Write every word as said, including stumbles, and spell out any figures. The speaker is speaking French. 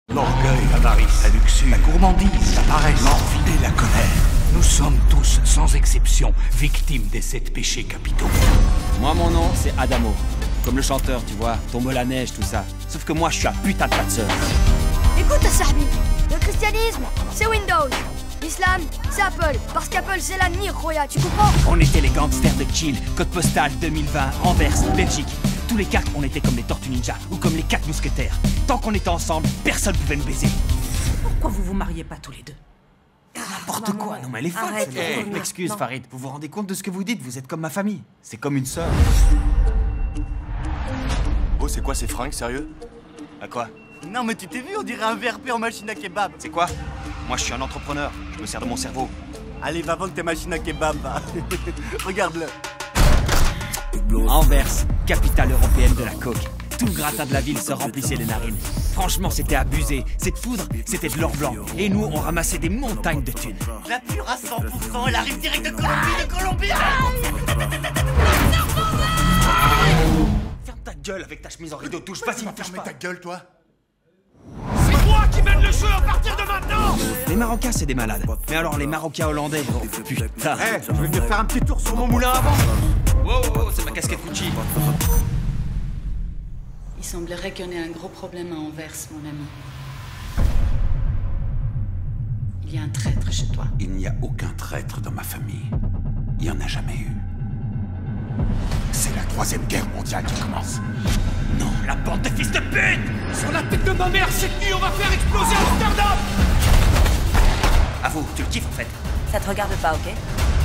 L'orgueil, l'avarice, la luxure, la gourmandise, la paresse, l'envie et la colère. Nous sommes tous, sans exception, victimes des sept péchés capitaux. Moi, mon nom, c'est Adamo. Comme le chanteur, tu vois, tombe la neige, tout ça. Sauf que moi, je suis un putain de passeur. Écoute, Sahbi, le christianisme, c'est Windows. L'islam, c'est Apple. Parce qu'Apple, c'est l'avenir, Roya, tu comprends? On était les gangsters de Kill, code postal deux mille vingt, Anvers, Belgique. Tous les quatre, on était comme les Tortues Ninja ou comme les quatre mousquetaires. Tant qu'on était ensemble, personne pouvait nous baiser. Pourquoi vous vous mariez pas tous les deux? N'importe quoi, non mais elle est folle. Arrête, Hey, non, m'excuse non. Farid, vous vous rendez compte de ce que vous dites? Vous êtes comme ma famille. C'est comme une sœur. Oh, c'est quoi ces fringues, sérieux? À quoi? Non mais tu t'es vu, on dirait un V R P en machine à kebab. C'est quoi? Moi, je suis un entrepreneur. Je me sers de mon cerveau. Allez, va vendre tes machines à kebab, va. Regarde-le. Anvers, capitale européenne de la coke. Tout le gratin de la ville se remplissait les narines. Franchement, c'était abusé. Cette foudre, c'était de l'or blanc. Et nous, on ramassait des montagnes de thunes. La pure à cent pour cent, elle arrive direct de Colombie, de Colombie. Ferme ta gueule avec ta chemise en rideau touche. Vas-y, ne touche pas. ta gueule, toi. C'est moi qui mène le jeu à partir de maintenant. Les Marocains, c'est des malades. Mais alors, les Marocains hollandais, oh putain. Eh, je vais venir faire un petit tour sur mon moulin avant. Wow, wow, wow, c'est ma casquette Gucci. Il semblerait qu'il y en ait un gros problème à Anvers, mon ami. Il y a un traître chez toi. Il n'y a aucun traître dans ma famille. Il n'y en a jamais eu. C'est la troisième guerre mondiale qui commence. Non, la bande de fils de pute. Sur la tête de ma mère, cette nuit, on va faire exploser Amsterdam. À vous, tu le kiffes en fait. Ça te regarde pas, ok?